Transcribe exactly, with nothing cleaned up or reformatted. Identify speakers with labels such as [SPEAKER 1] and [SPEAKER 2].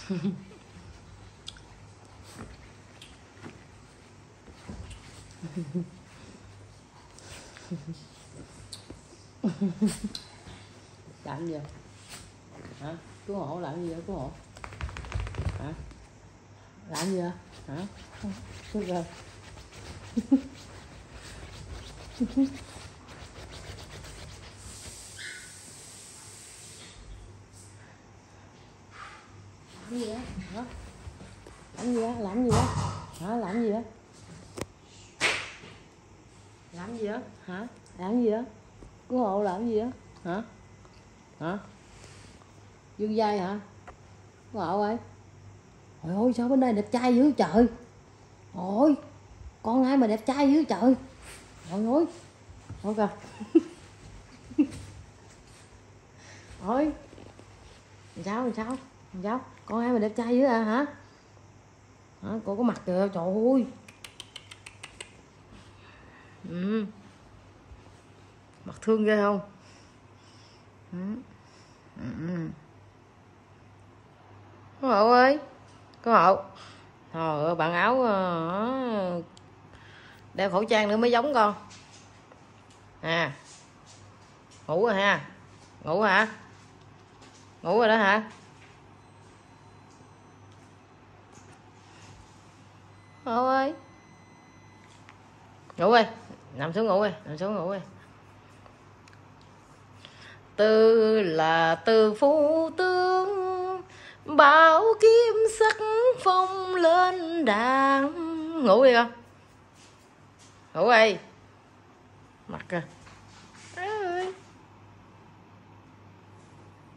[SPEAKER 1] Làm gì vậy? Hả? Cứu hộ làm gì vậy? Cứu hộ hả? Làm gì vậy? Hả? Cứu rồi. Làm gì vậy? Hả? Làm gì vậy? Làm gì vậy? Hả? Làm gì vậy? Làm gì vậy? Hả? Làm gì vậy? Cứu hộ làm gì vậy? Hả? Hả? Dương dai hả? Cứu hộ ơi. Trời ơi sao bên đây đẹp trai dữ trời. Ôi con ai mà đẹp trai dữ trời. Trời ơi. Ôi kìa. Ôi sao làm sao làm sao con ai mà đẹp trai dữ à hả? Hả? Cô có mặt kìa trời ơi. Ừ. Mặt thương ghê không? Ừ. Ừ. Cô Hậu ơi, cô Hậu. Trời ơi, bạn áo uh, đeo khẩu trang nữa mới giống con. À. Ngủ rồi ha. Ngủ hả? Ngủ rồi đó hả? Hậu ơi. Ngủ đi, nằm xuống ngủ đi, nằm xuống ngủ đi. Từ là từ phu tướng, bảo kiếm sắc phong lên đàn. Ngủ đi con. Ngủ đi. Mặt kìa.